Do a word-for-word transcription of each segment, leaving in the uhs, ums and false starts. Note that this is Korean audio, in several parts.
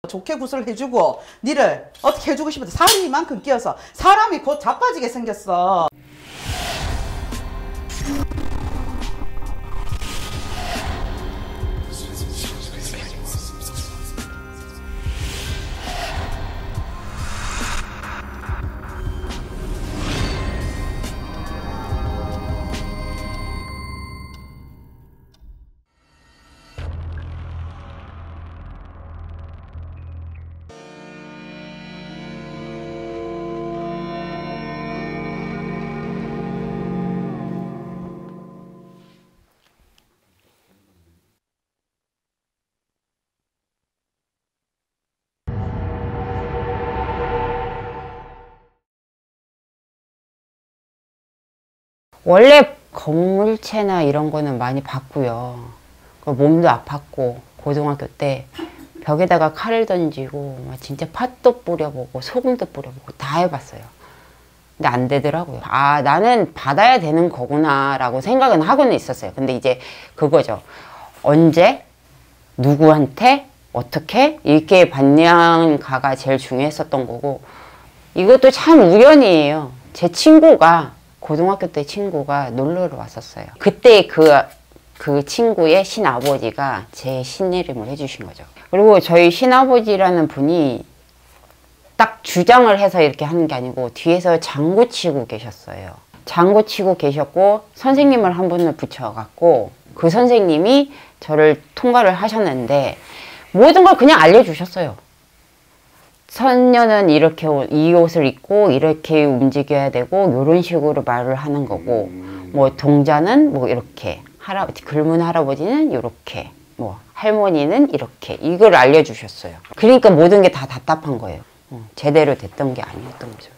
좋게 구슬 해주고 니를 어떻게 해주고 싶어도 살이 이만큼 끼어서 사람이 곧 자빠지게 생겼어. 원래 건물체나 이런 거는 많이 봤고요. 몸도 아팠고 고등학교 때 벽에다가 칼을 던지고 진짜 팥도 뿌려보고 소금도 뿌려보고 다 해봤어요. 근데 안 되더라고요. 아, 나는 받아야 되는 거구나 라고 생각은 하고는 있었어요. 근데 이제 그거죠. 언제 누구한테 어떻게 이렇게 받냐가가 제일 중요했었던 거고, 이것도 참 우연이에요. 제 친구가 고등학교 때 친구가 놀러를 왔었어요. 그때 그, 그 친구의 신아버지가 제 신내림을 해주신 거죠. 그리고 저희 신아버지라는 분이 딱 주장을 해서 이렇게 하는 게 아니고 뒤에서 장구 치고 계셨어요. 장구 치고 계셨고 선생님을 한 분을 붙여갖고 그 선생님이 저를 통과를 하셨는데 모든 걸 그냥 알려주셨어요. 선녀는 이렇게 이 옷을 입고 이렇게 움직여야 되고 이런 식으로 말을 하는 거고, 뭐 동자는 뭐 이렇게, 할아버지 글문 할아버지는 이렇게, 뭐 할머니는 이렇게, 이걸 알려주셨어요. 그러니까 모든 게 다 답답한 거예요. 어, 제대로 됐던 게 아니었던 거죠.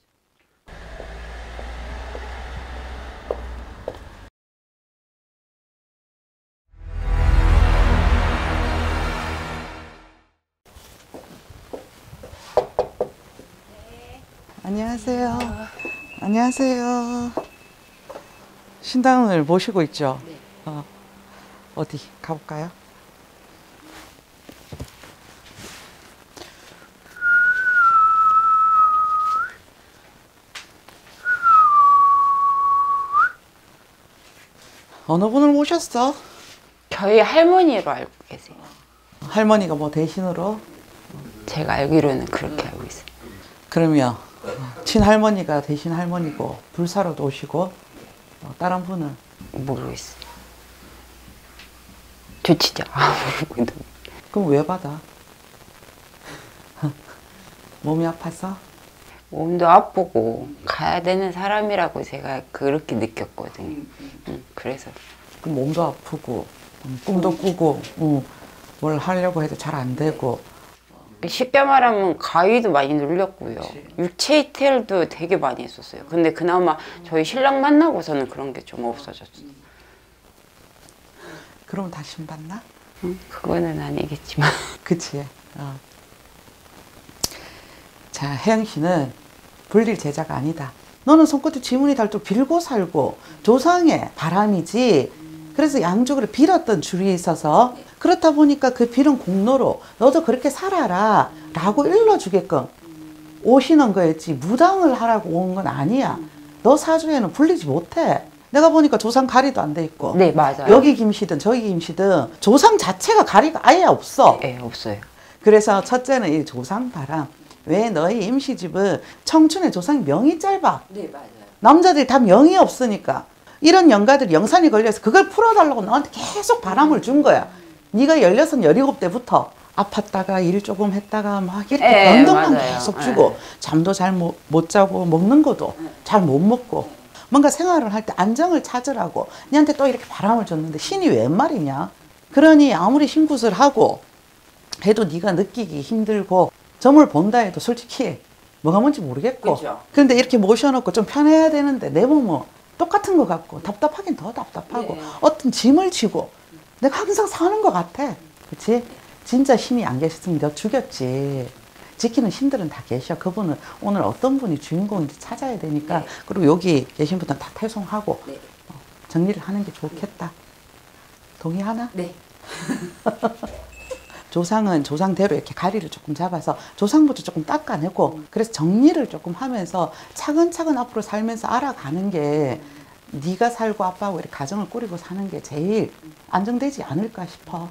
안녕하세요. 안녕하세요. 신당을 모시고 있죠? 네. 어, 어디 가볼까요? 어느 분을 모셨어? 저희 할머니로 알고 계세요. 할머니가 뭐 대신으로? 제가 알기로는 그렇게 알고 있어요. 그러면 친할머니가 대신 할머니고 불사로도 오시고, 어, 다른 분은? 모르겠어요. 저 진짜 아무것도. 그럼 왜 받아? 몸이 아파서? 몸도 아프고 가야 되는 사람이라고 제가 그렇게 느꼈거든요. 응, 그래서. 그럼 몸도 아프고 음, 꿈도 꾸고 음, 뭘 하려고 해도 잘 안 되고. 쉽게 말하면 가위도 많이 눌렸고요. 그치. 육체 이탈도 되게 많이 했었어요. 근데 그나마 저희 신랑 만나고서는 그런 게 좀 없어졌어요. 그럼 다 신받나? 응, 그거는 아니겠지만. 그치. 어. 자, 혜영 씨는 불릴 제자가 아니다. 너는 손끝에 지문이 닳도록 빌고 살고 조상의 바람이지. 그래서 양쪽으로 빌었던 줄이 있어서, 그렇다 보니까 그 빌은 공로로 너도 그렇게 살아라 라고 일러주게끔 오시는 거였지, 무당을 하라고 온 건 아니야. 너 사주에는 불리지 못해. 내가 보니까 조상 가리도 안 돼 있고. 네, 맞아요. 여기 김씨든 저기 김씨든 조상 자체가 가리가 아예 없어. 네, 없어요. 그래서 첫째는 이 조상 바람. 왜 너희 임시집은 청춘의 조상이 명이 짧아. 네, 맞아요. 남자들이 다 명이 없으니까 이런 영가들이 영산이 걸려서 그걸 풀어달라고 너한테 계속 바람을 준 거야. 네가 열여섯, 열일곱 때부터 아팠다가 일 조금 했다가 막 이렇게 에, 변동만 맞아요. 계속 주고, 에. 잠도 잘 못 자고 먹는 것도 잘 못 먹고, 뭔가 생활을 할 때 안정을 찾으라고 니한테 또 이렇게 바람을 줬는데 신이 웬 말이냐. 그러니 아무리 신굿을 하고 해도 네가 느끼기 힘들고 점을 본다 해도 솔직히 뭐가 뭔지 모르겠고. 그렇죠. 근데 이렇게 모셔놓고 좀 편해야 되는데 내 몸은 똑같은 것 같고 답답하긴 더 답답하고, 네. 어떤 짐을 지고 내가 항상 사는 것 같아. 그치? 진짜 신이 안 계셨으면 너 죽였지. 지키는 신들은 다 계셔. 그분은 오늘 어떤 분이 주인공인지 찾아야 되니까. 네. 그리고 여기 계신 분들은 다 퇴송하고, 네. 어, 정리를 하는 게 좋겠다. 동의하나? 네. 조상은 조상대로 이렇게 가리를 조금 잡아서 조상부터 조금 닦아내고 그래서 정리를 조금 하면서 차근차근 앞으로 살면서 알아가는 게 네가 살고 아빠하고 이렇게 가정을 꾸리고 사는 게 제일 안정되지 않을까 싶어.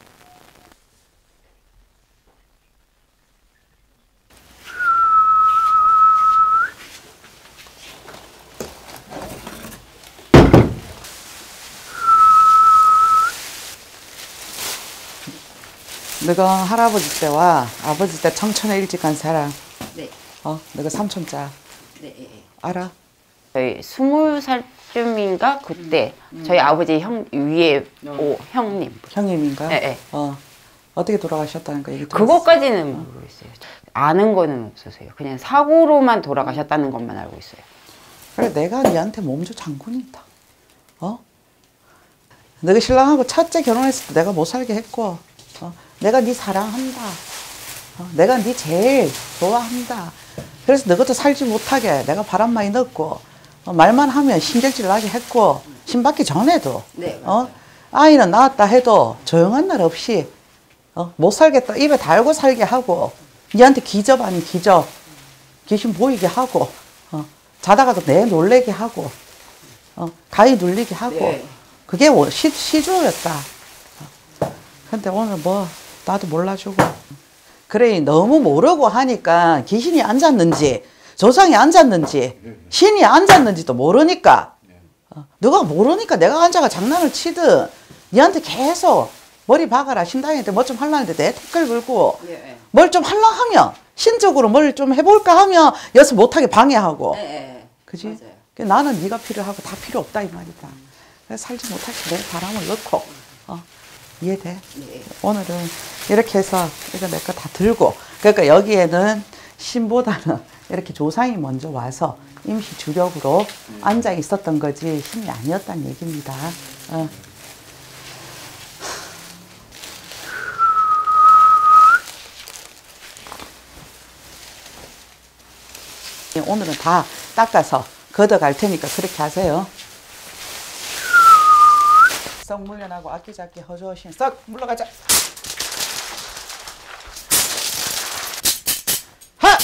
너가 할아버지 때와 아버지 때 청천에 일찍 간 사람. 네. 어, 너가 삼촌자. 네. 네. 알아? 저희 스물 살쯤인가 그때 음. 저희 아버지 형 위에 오 형님. 형님인가? 네. 네. 어. 어떻게 돌아가셨다는 거 얘기 들었어? 그것까지는 모르겠어요. 아는 거는 없어서요. 그냥 사고로만 돌아가셨다는 것만 알고 있어요. 그래, 내가 니한테 몸주 장군이다. 어? 너가 신랑하고 첫째 결혼했을 때 내가 못 살게 했고, 어? 내가 네 사랑한다. 어? 내가 네 제일 좋아한다. 그래서 너것도 살지 못하게 내가 바람 많이 넣었고, 어? 말만 하면 심장질 나게 했고, 심 받기 전에도, 네, 어? 아이는 낳았다 해도 조용한 날 없이, 어? 못 살겠다 입에 달고 살게 하고, 니한테 기접 아닌 기접, 귀신 보이게 하고, 어? 자다가도 내 놀래게 하고, 어? 가위 눌리게 하고, 네. 그게 시, 시주였다. 어. 근데 오늘 뭐 나도 몰라주고, 그래 너무 모르고 하니까 귀신이 앉았는지 조상이 앉았는지 신이 앉았는지도 모르니까, 어. 누가 모르니까 내가 앉아가 장난을 치든 니한테 계속 머리 박아라, 신당인데 뭐 좀 하려는데 내 태클 걸고, 예. 뭘 좀 하려 하면 신적으로 뭘 좀 해볼까 하면 여기서 못하게 방해하고, 예, 예. 그지? 맞아요. 나는 네가 필요하고 다 필요 없다 이 말이다. 그래서 살지 못하게 내 바람을 넣고, 어, 이해돼? 예. 오늘은 이렇게 해서 이거 내 거 다 들고, 그러니까 여기에는 신보다는 이렇게 조상이 먼저 와서 임시 주력으로 음. 앉아 있었던 거지 신이 아니었다는 얘기입니다. 어. 오늘은 다 닦아서 걷어갈 테니까 그렇게 하세요. 썩 물려나고 아끼작기 허주어신 썩 물러가자. 하!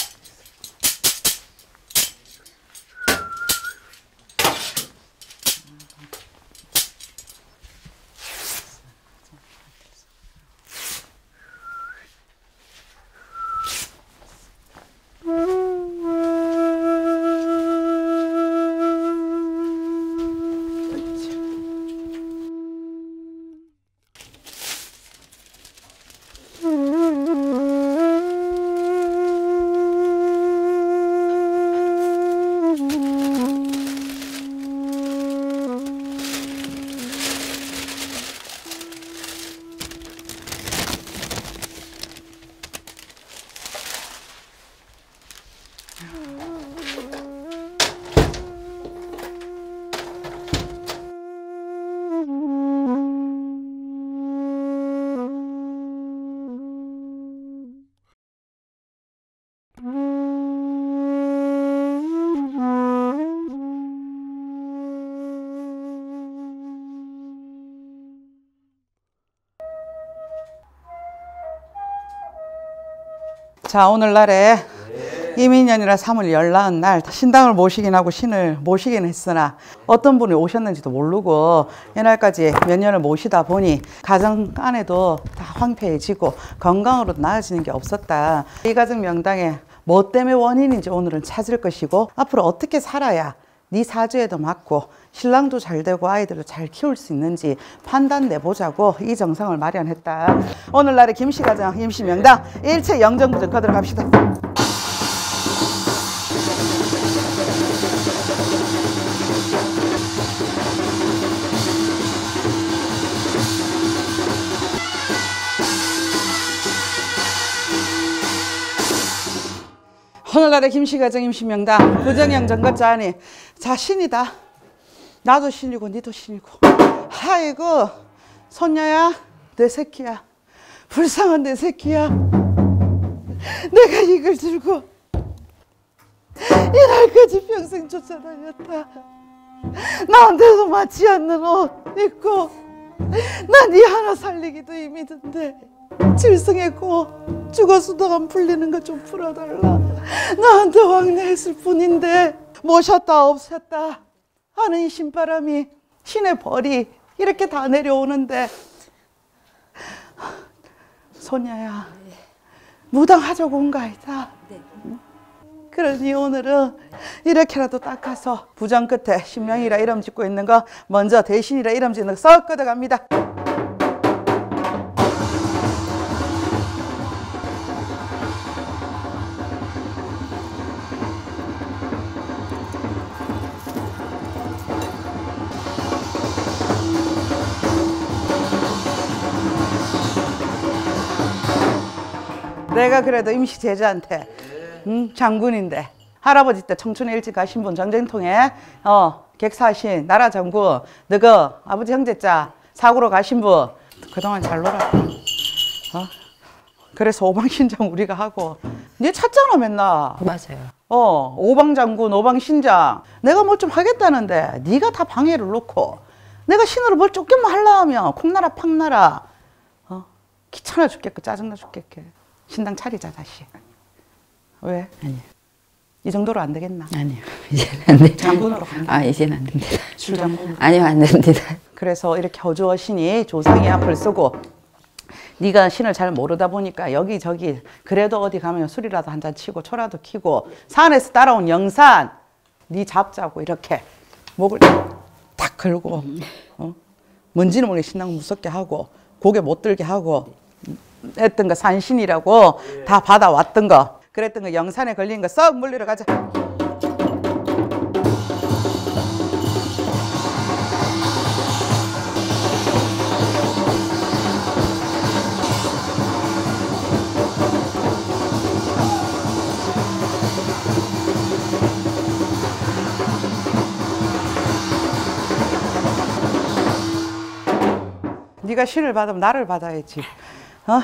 자, 오늘날에 이민년이라 삼월 열나은 날 신당을 모시긴 하고 신을 모시긴 했으나 어떤 분이 오셨는지도 모르고 이날까지 몇 년을 모시다 보니 가정 안에도 다 황폐해지고 건강으로도 나아지는 게 없었다. 이 가정 명당에 뭐 때문에 원인인지 오늘은 찾을 것이고 앞으로 어떻게 살아야 네 사주에도 맞고 신랑도 잘 되고 아이들을 잘 키울 수 있는지 판단 내보자고 이 정성을 마련했다. 오늘날의 김씨가정 임시명당 일체 영정부적 거들어 갑시다. 오늘날의 김씨가정 임시명당 부정영 정거자니 자 신이다. 나도 신이고 니도 신이고. 아이고 손녀야 내 새끼야. 불쌍한 내 새끼야. 내가 이걸 들고 이날까지 평생 쫓아다녔다. 나한테도 맞지 않는 옷 입고 난 이 하나 살리기도 힘이 든데 질성했고 죽어서도 안 풀리는 거 좀 풀어달라. 나한테 왕래했을 뿐인데 모셨다 없었다 하는 이 신바람이, 신의 벌이 이렇게 다 내려오는데, 소녀야, 무당하자고 온 거 아니다. 그러니 오늘은 이렇게라도 닦아서 부정 끝에 신명이라 이름 짓고 있는 거 먼저 대신이라 이름 짓는 거 썩 걷어갑니다. 내가 그래도 임시 제자한테 음, 장군인데, 할아버지 때 청춘에 일찍 가신 분, 전쟁통에 어, 객사하신 나라 장군, 너그 아버지 형제자 사고로 가신 분, 그동안 잘 놀았다. 어? 그래서 오방신장 우리가 하고, 니 찾잖아 맨날. 맞아요. 어, 오방장군, 오방신장. 내가 뭐 좀 하겠다는데 네가 다 방해를 놓고, 내가 신으로 뭘 쫓기만 하려 하면 콩나라 팡나라, 어? 귀찮아 죽겠고 짜증나 죽겠게. 신당 차리자 다시. 왜? 아니요. 이 정도로 안 되겠나? 아니요. 이제는 안 돼요. 장군으로 간다. 아, 이제는 안 됩니다. 술장군. 아니요, 안 됩니다. 그래서 이렇게 어주어신이 조상의 앞을 쓰고, 네가 신을 잘 모르다 보니까 여기저기 그래도 어디 가면 술이라도 한잔 치고 초라도 키고, 산에서 따라온 영산 네 잡자고 이렇게 목을 탁 걸고, 어? 뭔지는 모르게 신랑 무섭게 하고 고개 못 들게 하고 했던 거, 산신이라고 다 받아왔던 거, 그랬던 거, 영산에 걸린 거 썩 물리러 가자. 네가 신을 받으면 나를 받아야지. 어?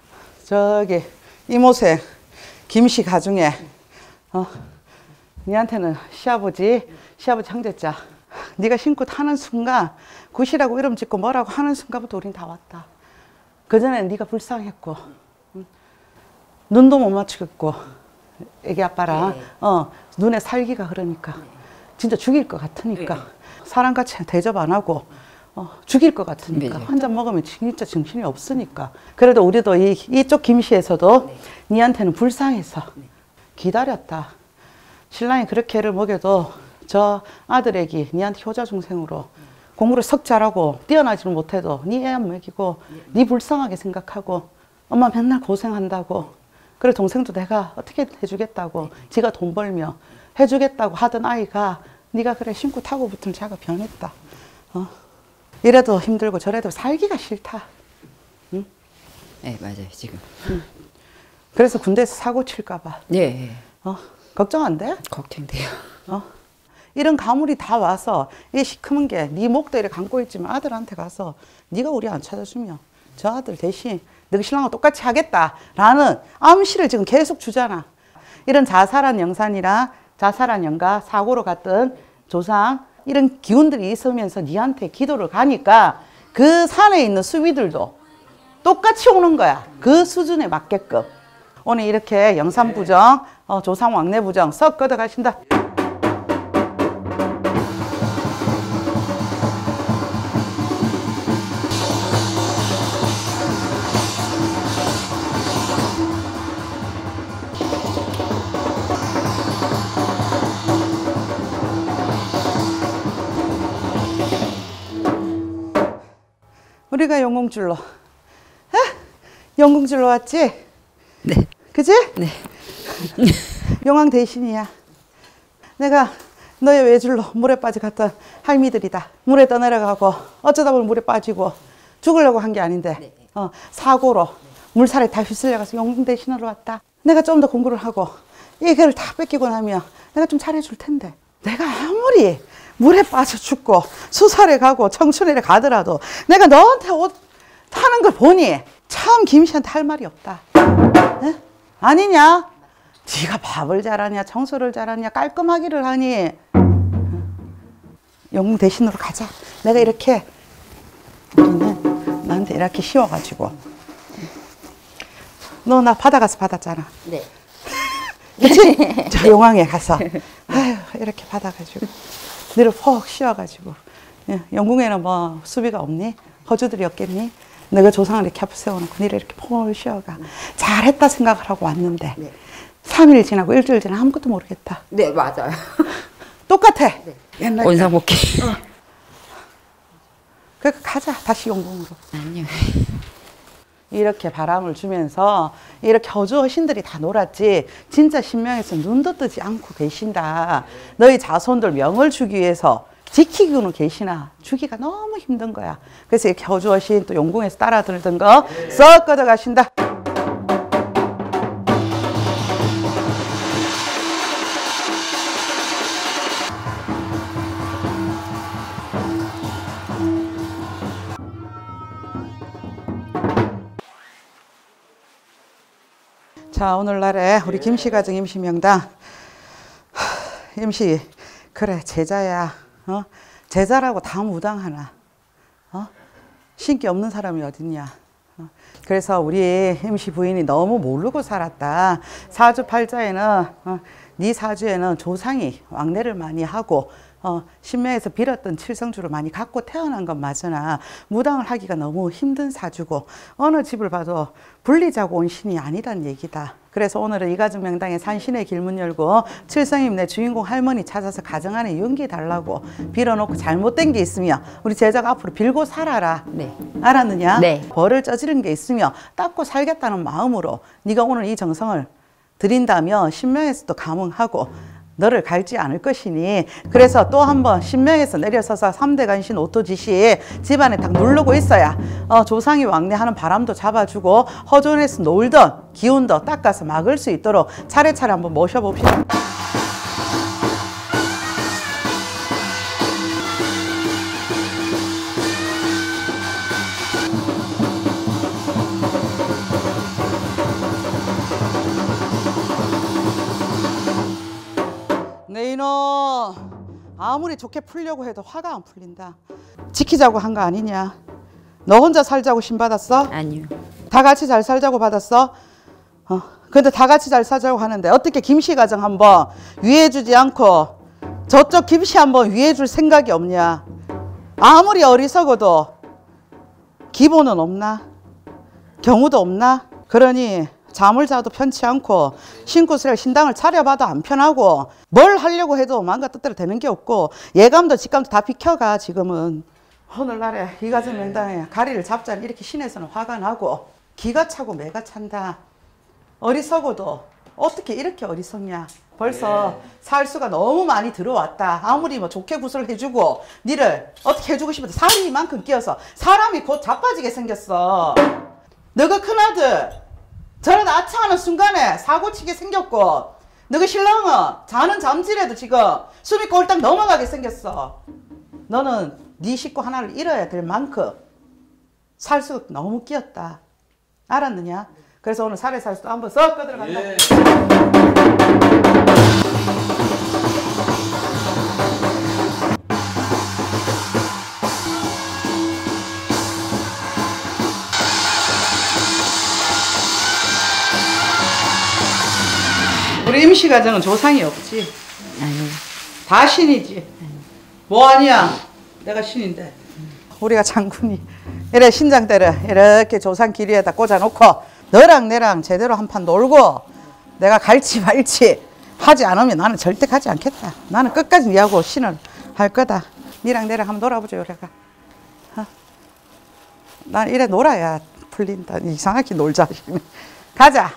저기 이모생 김씨 가중에, 어? 니한테는 시아버지, 시아버지 형제자. 네가 신고 타는 순간, 굿이라고 이름 짓고 뭐라고 하는 순간부터 우린 다 왔다. 그전에는 네가 불쌍했고, 응? 눈도 못 맞추겠고, 애기 아빠랑 네. 어, 눈에 살기가 흐르니까 진짜 죽일 것 같으니까 네. 사람같이 대접 안 하고 어, 죽일 것 같으니까. 네. 한 잔 먹으면 진짜 정신이 없으니까. 그래도 우리도 이, 이쪽 김씨에서도 네. 니한테는 불쌍해서 기다렸다. 신랑이 그렇게 애를 먹여도 저 아들애기 니한테 효자중생으로 공부를 석 잘하고 뛰어나지는 못해도 니 애 안 먹이고 니 불쌍하게 생각하고, 엄마 맨날 고생한다고, 그래 동생도 내가 어떻게 해주겠다고, 지가 돈 벌며 해주겠다고 하던 아이가 네가 그래 신고 타고 붙으면 자가 변했다. 어? 이래도 힘들고 저래도 살기가 싫다. 응? 네, 맞아요, 지금. 응. 그래서 군대에서 사고 칠까 봐. 네. 어? 걱정 안 돼? 걱정돼요. 어? 이런 가물이 다 와서 이게 시커먼 게 네 목도 이렇게 감고 있지만 아들한테 가서 네가 우리 안 찾아주면 저 아들 대신 너희 신랑하고 똑같이 하겠다라는 암시를 지금 계속 주잖아. 이런 자살한 영산이랑 자살한 영가, 사고로 갔던 조상, 이런 기운들이 있으면서 니한테 기도를 가니까 그 산에 있는 수비들도 똑같이 오는 거야. 그 수준에 맞게끔. 오늘 이렇게 영산부정, 어, 조상 왕래부정 썩 걷어가신다. 우리가 영웅줄로, 어? 영웅줄로 왔지? 네. 그지? 네. 용왕 대신이야. 내가 너의 외줄로 물에 빠져 갔던 할미들이다. 물에 떠내려가고 어쩌다 보면 물에 빠지고 죽으려고 한 게 아닌데, 네. 어, 사고로 물살에 다 휩쓸려가서 영웅 대신으로 왔다. 내가 좀 더 공부를 하고 이걸 다 뺏기고 나면 내가 좀 잘해줄 텐데, 내가 아무리 물에 빠져 죽고 수살에 가고 청춘에 가더라도 내가 너한테 옷 타는 걸 보니 참 김씨한테 할 말이 없다. 에? 아니냐? 네가 밥을 잘하냐, 청소를 잘하냐, 깔끔하기를 하니. 영웅 대신으로 가자. 내가 이렇게, 우리는 나한테 이렇게 씌워가지고 너 나 바다 가서 받았잖아. 네. 그치? 저 용왕에 가서 아유 이렇게 받아가지고 너를 푹 쉬어가지고 예, 영궁에는 뭐 수비가 없니? 허주들이 없겠니? 내가 조상을 이렇게 앞에 세워놓고 너를 이렇게 푹 쉬어가. 잘했다 생각을 하고 왔는데 네. 삼 일 지나고 일주일 지나 아무것도 모르겠다. 네, 맞아요. 똑같아. 네. 옛날 원상복귀. 어. 그러니까 가자 다시 용궁으로. 아니요. 이렇게 바람을 주면서 이렇게 허주 어신들이 다 놀았지 진짜 신명에서 눈도 뜨지 않고 계신다. 너희 자손들 명을 주기 위해서 지키고는 계시나 주기가 너무 힘든 거야. 그래서 이렇게 허주 어신 또 용궁에서 따라 들던 거 썩 걷어가신다. 자, 오늘날에 우리 김씨가정 임시명당 하, 임시 그래 제자야. 어? 제자라고 다 무당하나? 어? 신기 없는 사람이 어딨냐? 어? 그래서 우리 임시 부인이 너무 모르고 살았다. 사주팔자에는 어, 네 사주에는 조상이 왕래를 많이 하고 어, 신명에서 빌었던 칠성주를 많이 갖고 태어난 건 맞으나 무당을 하기가 너무 힘든 사주고 어느 집을 봐도 불리자고 온 신이 아니란 얘기다. 그래서 오늘은 이가정 명당에 산신의 길문 열고 칠성임 내 주인공 할머니 찾아서 가정 안에 용기 달라고 빌어놓고 잘못된 게 있으며 우리 제자가 앞으로 빌고 살아라. 네. 알았느냐? 네. 벌을 저지른 게 있으며 닦고 살겠다는 마음으로 네가 오늘 이 정성을 드린다면 신명에서도 감흥하고 너를 갈지 않을 것이니 그래서 또 한 번 신명에서 내려서서 삼대 간신 오토지시 집안에 딱 누르고 있어야 어, 조상이 왕래하는 바람도 잡아주고 허존에서 놀던 기운도 닦아서 막을 수 있도록 차례차례 한번 모셔봅시다. 네 이놈 아무리 좋게 풀려고 해도 화가 안 풀린다. 지키자고 한 거 아니냐? 너 혼자 살자고 신 받았어? 아니요. 다 같이 잘 살자고 받았어? 어. 근데 다 같이 잘 살자고 하는데 어떻게 김씨 가정 한번 위해주지 않고 저쪽 김씨 한번 위해줄 생각이 없냐? 아무리 어리석어도 기본은 없나? 경우도 없나? 그러니 잠을 자도 편치 않고 신굿을 신당을 차려봐도 안 편하고 뭘 하려고 해도 마음과 뜻대로 되는 게 없고 예감도 직감도 다 비켜가. 지금은 오늘날에 이가정 명당에 가리를 잡자니 이렇게 신에서는 화가 나고 기가 차고 매가 찬다. 어리석어도 어떻게 이렇게 어리석냐? 벌써 살수가 너무 많이 들어왔다. 아무리 뭐 좋게 구슬 해주고 니를 어떻게 해주고 싶어도 살이 이만큼 끼어서 사람이 곧 자빠지게 생겼어. 너가 큰아들 저런 아차하는 순간에 사고치게 생겼고 너가 신랑은 자는 잠질에도 지금 숨이 꼴딱 넘어가게 생겼어. 너는 네 식구 하나를 잃어야 될 만큼 살수 너무 끼었다. 알았느냐? 그래서 오늘 살에 살수도 한번 썩 꺼들어간다. 예. 우리 임시 가정은 조상이 없지. 아니요. 다 신이지. 뭐 아니야? 내가 신인데. 우리가 장군이 이래 신장대를 이렇게 조상 길이에다 꽂아놓고 너랑 내랑 제대로 한 판 놀고 내가 갈지 말지 하지 않으면 나는 절대 가지 않겠다. 나는 끝까지 니하고 신을 할 거다. 니랑 내랑 한번 놀아보자. 요래가. 어? 난 이래 놀아야 풀린다. 이상하게 놀자. 가자.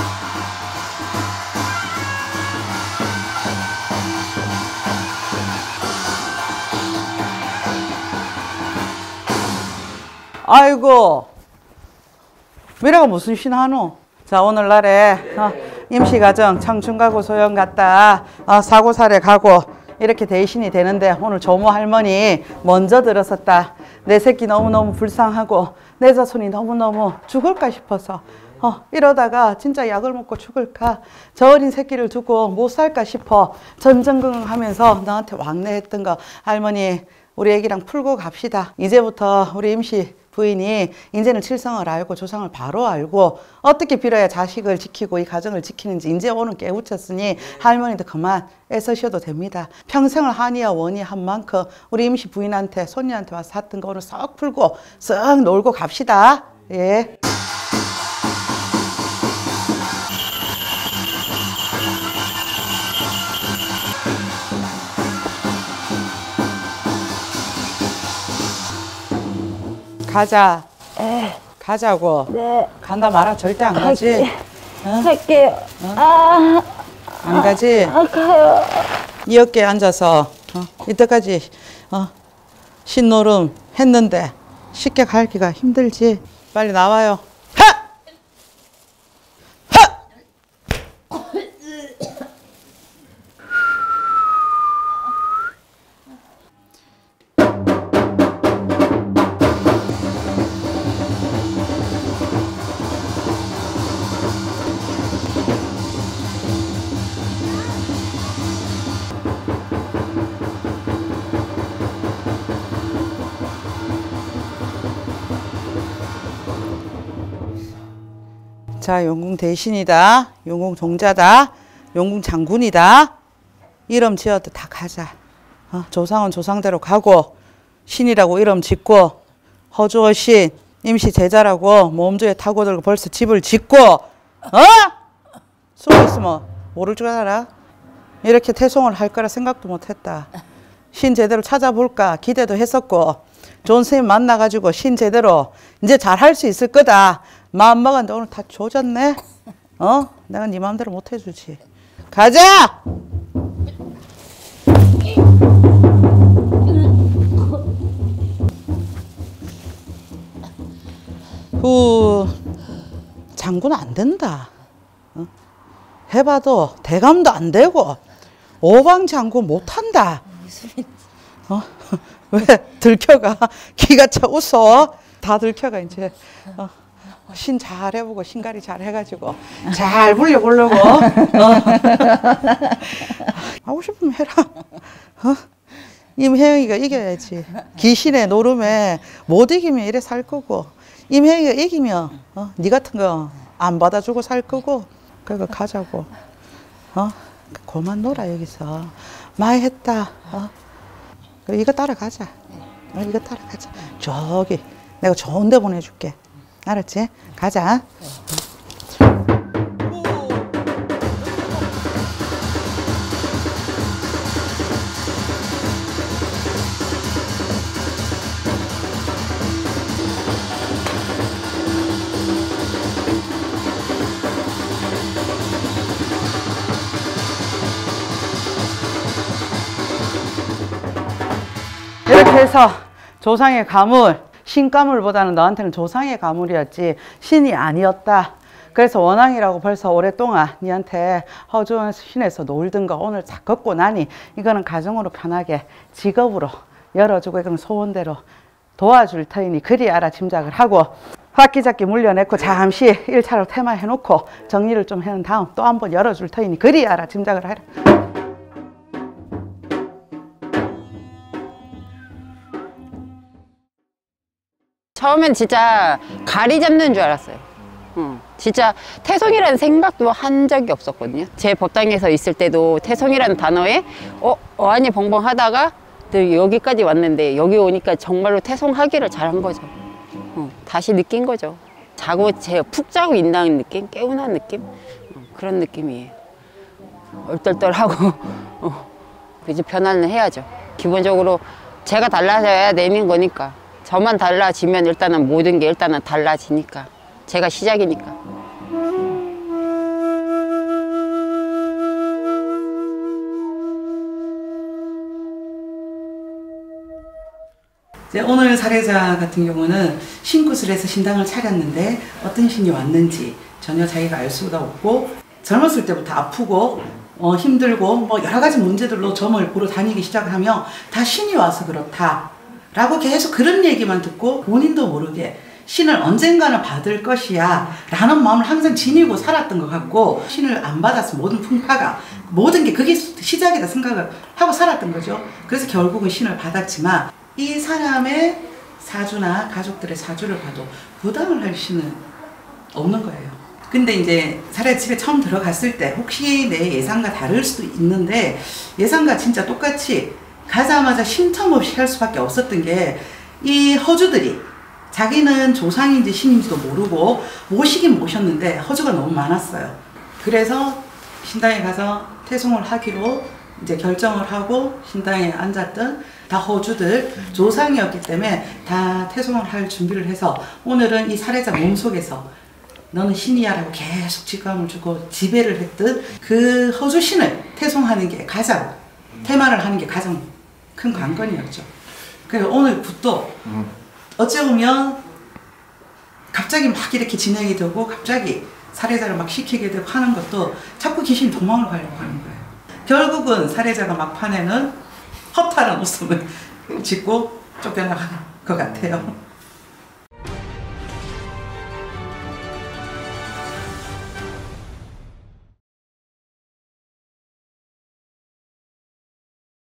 아이고 미래가 무슨 신하노? 자 오늘날에 어, 임시가정 청춘가구 소영 갔다 어, 사고살에 가고 이렇게 대신이 되는데 오늘 조모 할머니 먼저 들어섰다. 내 새끼 너무너무 불쌍하고 내 자손이 너무너무 죽을까 싶어서 어, 이러다가 진짜 약을 먹고 죽을까 저 어린 새끼를 두고 못 살까 싶어 전전긍긍하면서 너한테 왕래했던 거 할머니 우리 애기랑 풀고 갑시다. 이제부터 우리 임시 부인이 이제는 칠성을 알고 조상을 바로 알고 어떻게 빌어야 자식을 지키고 이 가정을 지키는지 이제 오늘 깨우쳤으니 할머니도 그만 애쓰셔도 됩니다. 평생을 한이와 원이 한 만큼 우리 임시 부인한테 손녀한테 와서 샀던 거 오늘 썩 풀고 썩 놀고 갑시다. 예. 가자. 에, 가자고. 네. 간다 말아. 절대 안 가지. 어? 갈게요. 어? 아, 안 가지. 아, 가요. 이 어깨에 앉아서 어? 이때까지 어? 신노름 했는데 쉽게 가기가 힘들지. 빨리 나와요. 하! 하! 자, 용궁 대신이다. 용궁 종자다. 용궁 장군이다. 이름 지어도 다 가자. 어, 조상은 조상대로 가고 신이라고 이름 짓고 허주어 신 임시 제자라고 몸주에 타고 들고 벌써 집을 짓고 어? 숨어 있으면 모를 줄 알아? 이렇게 태송을 할 거라 생각도 못했다. 신 제대로 찾아볼까 기대도 했었고 좋은 선생님 만나가지고 신 제대로 이제 잘 할 수 있을 거다. 마음 먹었는데 오늘 다 조졌네. 어? 내가 네 마음대로 못 해주지. 가자! 후, 장군 안 된다. 어? 해봐도 대감도 안 되고 오방 장군 못 한다. 어? 왜 들켜가? 기가 차 웃어. 다 들켜가 이제. 어. 신 잘 해보고 신가리 잘 해가지고 잘 불려보려고. 어. 하고 싶으면 해라. 어? 임혜영이가 이겨야지. 귀신의 노름에 못 이기면 이래 살 거고 임혜영이가 이기면 어? 네 같은 거 안 받아주고 살 거고. 그러니까 가자고. 어? 그만 놀아 여기서. 많이 했다. 어? 이거 따라가자. 어, 이거 따라가자. 저기 내가 좋은 데 보내줄게. 알았지? 가자. 이렇게 해서 조상의 가물, 신가물보다는 너한테는 조상의 가물이었지 신이 아니었다. 그래서 원앙이라고 벌써 오랫동안 니한테 허주원 신에서 놀던 거 오늘 다 걷고 나니 이거는 가정으로 편하게 직업으로 열어주고 이건 소원대로 도와줄 터이니 그리 알아 짐작을 하고 화기잡기 물려냈고 잠시 일 차로 테마해놓고 정리를 좀 해놓은 다음 또 한 번 열어줄 터이니 그리 알아 짐작을 하라. 처음엔 진짜 가리 잡는 줄 알았어요. 응. 진짜 태송이라는 생각도 한 적이 없었거든요. 제 법당에서 있을 때도 태송이라는 단어에 어? 어안이 벙벙 하다가 여기까지 왔는데 여기 오니까 정말로 태송하기를 잘한 거죠. 응. 다시 느낀 거죠. 자고 제 푹 자고 있다는 느낌? 개운한 느낌? 응. 그런 느낌이에요. 얼떨떨하고 어. 이제 변화는 해야죠. 기본적으로 제가 달라져야 되는 거니까. 저만 달라지면 일단은 모든 게 일단은 달라지니까. 제가 시작이니까. 이제 오늘 사례자 같은 경우는 신굿을해서 신당을 차렸는데 어떤 신이 왔는지 전혀 자기가 알 수가 없고 젊었을 때부터 아프고 어, 힘들고 뭐 여러 가지 문제들로 점을 보러 다니기 시작하며 다 신이 와서 그렇다 라고 계속 그런 얘기만 듣고 본인도 모르게 신을 언젠가는 받을 것이야 라는 마음을 항상 지니고 살았던 것 같고 신을 안 받았으면 모든 풍파가 모든 게 그게 시작이다 생각을 하고 살았던 거죠. 그래서 결국은 신을 받았지만 이 사람의 사주나 가족들의 사주를 봐도 부담을 할 수는 없는 거예요. 근데 이제 사례 집에 처음 들어갔을 때 혹시 내 예상과 다를 수도 있는데 예상과 진짜 똑같이 가자마자 쉼텀 없이 할 수밖에 없었던 게 이 허주들이 자기는 조상인지 신인지도 모르고 모시긴 모셨는데 허주가 너무 많았어요. 그래서 신당에 가서 태송을 하기로 이제 결정을 하고 신당에 앉았던 다 허주들 조상이었기 때문에 다 태송을 할 준비를 해서 오늘은 이 살해자 몸속에서 너는 신이야 라고 계속 직감을 주고 지배를 했던 그 허주 신을 태송하는 게 가장 테마를 하는 게 가장 큰 관건이었죠. 그래서 오늘 굿도 어찌 보면 갑자기 막 이렇게 진행이 되고 갑자기 살해자를 막 시키게 되고 하는 것도 자꾸 귀신이 도망을 가려고 하는 거예요. 결국은 살해자가 막판에는 허탈한 웃음을 짓고 쫓겨나가는 것 같아요.